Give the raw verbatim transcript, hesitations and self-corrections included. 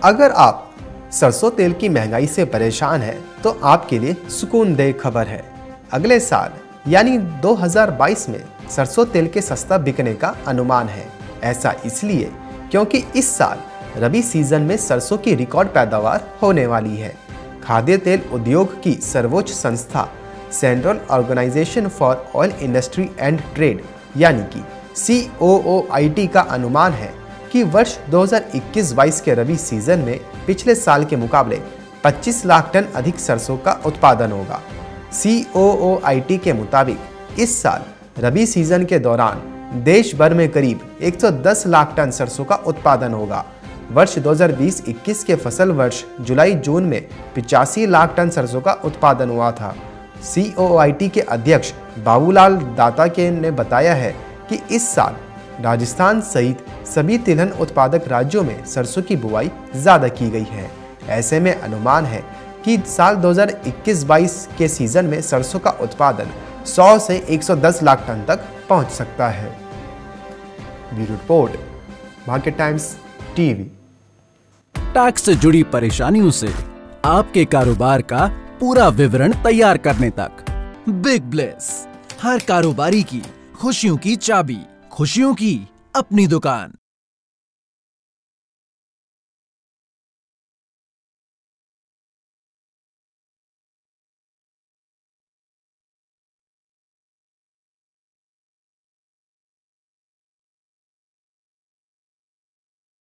अगर आप सरसों तेल की महंगाई से परेशान हैं तो आपके लिए सुकूनदेह खबर है। अगले साल यानी दो हज़ार बाईस में सरसों तेल के सस्ता बिकने का अनुमान है। ऐसा इसलिए क्योंकि इस साल रबी सीजन में सरसों की रिकॉर्ड पैदावार होने वाली है। खाद्य तेल उद्योग की सर्वोच्च संस्था central organisation for oil industry and trade यानी कि सी ओ ओ आई टी का अनुमान है कि वर्ष दो हज़ार इक्कीस बाईस के रबी सीजन में पिछले साल के मुकाबले पच्चीस लाख टन अधिक सरसों का उत्पादन होगा। सी ओ ओ आई टी के मुताबिक इस साल रबी सीजन के दौरान देश भर में करीब एक सौ दस लाख टन सरसों का उत्पादन होगा। वर्ष दो हज़ार बीस इक्कीस के फसल वर्ष जुलाई जून में पिचासी लाख टन सरसों का उत्पादन हुआ था। सी ओ ओ आई टी के अध्यक्ष बाबूलाल दाता के ने बताया है कि इस साल राजस्थान सहित सभी तिलहन उत्पादक राज्यों में सरसों की बुआई ज़्यादा की गई है। ऐसे में अनुमान है कि साल दो हज़ार इक्कीस बाईस के सीजन में सरसों का उत्पादन सौ से एक सौ दस लाख टन तक पहुंच सकता है। Bureau report, market times TV. Tax से जुड़ी परेशानियों से आपके कारोबार का पूरा विवरण तैयार करने तक बिग ब्लेस, हर कारोबारी की खुशियों की चाबी, खुशियों की अपनी दुकान।